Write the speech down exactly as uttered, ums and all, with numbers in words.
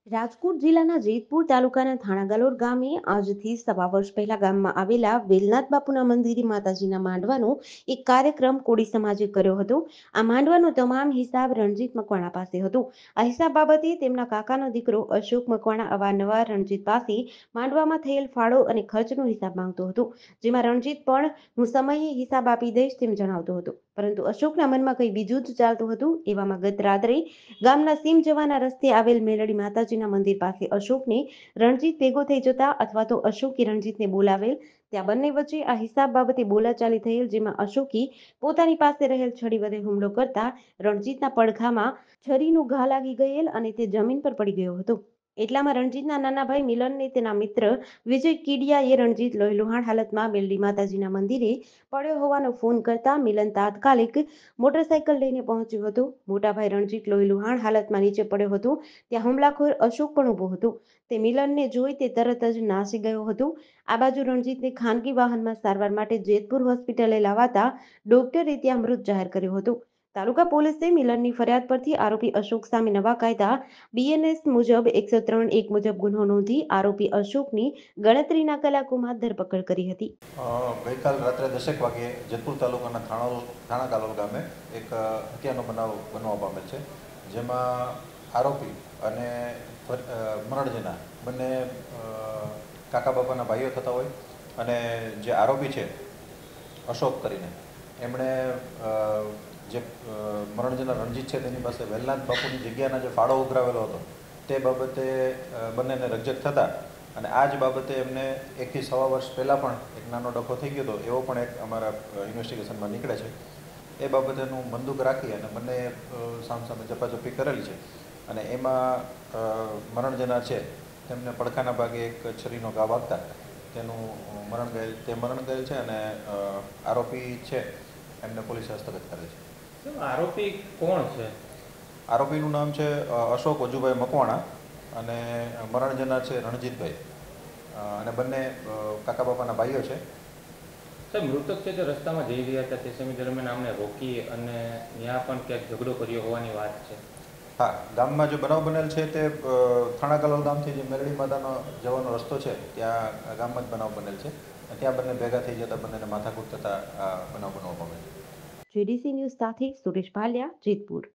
રાજકોટ જિલ્લાના જેતપુર તાલુકાના થાણાગલોડ ગામે આજથી સવા વર્ષ પહેલા ગામમાં આવેલા વેલનાથ બાપુના મંદિરે માતાજીના માંડવાનો એક કાર્યક્રમ કોળી સમાજે કર્યો હતો. આ માંડવાનો તમામ હિસાબ રણજીત મકવાણા પાસે હતો. આ હિસાબ બાબતે તેમના કાકાનો દીકરો અશોક મકવાણા અવારનવાર રણજીત પાસે માંડવામાં થયેલ ફાળો અને ખર્ચનો હિસાબ માંગતો હતો, જેમાં રણજીત પણ હું સમયે હિસાબ આપી દઈશ તેમ જણાવતો હતો, પરંતુ અશોકના મનમાં કંઈ બીજું જ ચાલતું હતું. એવામાં ગત રાત્રે ગામના સીમ જવાના રસ્તે આવેલ મેલડી માતાજી મંદિર પાસે અશોકને રણજીત ભેગો થઈ જતા અથવા તો અશોકે રણજીતને બોલાવેલ. ત્યાં બંને વચ્ચે આ હિસાબ બાબતે બોલાચાલી થયેલ, જેમાં અશોકે પોતાની પાસે રહેલ છરી વડે હુમલો કરતા રણજીતના પડખામાં છરીનો ઘા લાગી ગયેલ અને તે જમીન પર પડી ગયો હતો. એટલામાં રણજીતના નાના ભાઈ મિલનને તેના મિત્ર વિજય કીડિયાએ રણજીત લોહીલુહાણ હાલતમાં મેલડી માતાજીના મંદિરે પડ્યો હોવાનો ફોન કરતા મિલન તાત્કાલિક મોટરસાયકલ લઈને પહોંચ્યો હતો. મોટા ભાઈ રણજીત લોહીલુહાણ હાલતમાં નીચે પડ્યો હતો, ત્યાં હુમલાખોર અશોક પણ ઊભો હતો. તે મિલનને જોઈ તે તરત જ નાસી ગયો હતો. આ બાજુ રણજીતને ખાનગી વાહનમાં સારવાર માટે જેતપુર હોસ્પિટલે લાવાતા ડોક્ટરે ત્યાં મૃત જાહેર કર્યો હતો. તાલુકા પોલીસે મિલનની ફરિયાદ પરથી આરોપી અશોક સામે નવા કાયદા બીએનએસ મુજબ એકસો ત્રણ એક મુજબ ગુનો નોંધી આરોપી અશોકની ગણતરીના કલાકોમાં ધરપકડ કરી હતી. ગઈકાલ રાત્રે દસેક વાગે જેતપુર તાલુકાના થાણા થાણાકાલોલ ગામે એક હત્યાનો બનાવ બનવા પામેલ છે, જેમાં આરોપી અને મરણજના બંને કાકા બાપાના ભાઈઓ થતા હોય અને જે આરોપી છે અશોક કરીને એમણે જે મરણજના રણજીત છે તેની પાસે વેલનાથ બાપુની જગ્યાના જે ફાળો ઉઘરાવેલો હતો તે બાબતે બંનેને રકઝક થતા અને આ જ બાબતે એમને એકથી સવા વર્ષ પહેલાં પણ એક નાનો ડખો થઈ ગયો હતો, એવો પણ એક અમારા ઇન્વેસ્ટિગેશનમાં નીકળે છે. એ બાબતેનું બંદૂક રાખી અને બંને સામસામે ઝપાઝપી કરેલી છે અને એમાં મરણ જનાર છે તેમને પડખાના ભાગે એક છરીનો ઘા વાગતા તેનું મરણ ગયેલ તે મરણ ગયેલ છે અને આરોપી છે એમને પોલીસે હસ્તગત કરેલ છે. આરોપી કોણ છે? આરોપીનું નામ છે અશોક વજુભાઈ મકવાણા અને મરણ જનાર છે રણજીતભાઈ અને બંને કાકા બાપાના ભાઈઓ છે. સાહેબ, મૃતક છે તે રસ્તામાં જઈ રહ્યા હતા તે સમય દરમિયાન આમને રોકી અને ત્યાં પણ ક્યાંક ઝઘડો કર્યો હોવાની વાત છે. હા, ગામમાં જે બનાવ બનેલ છે તે થાણાકલોલ ગામથી જે મેલડી માતાનો જવાનો રસ્તો છે ત્યાં ગામમાં જ બનાવ બનેલ છે. ત્યાં બંને ભેગા થઈ જતા બંનેને માથાકૂટ થતા આ બનાવ બનવા પામેલ છે. જેડીસી ન્યૂઝ સાથે સુરેશ ભાલિયા, જેતપુર.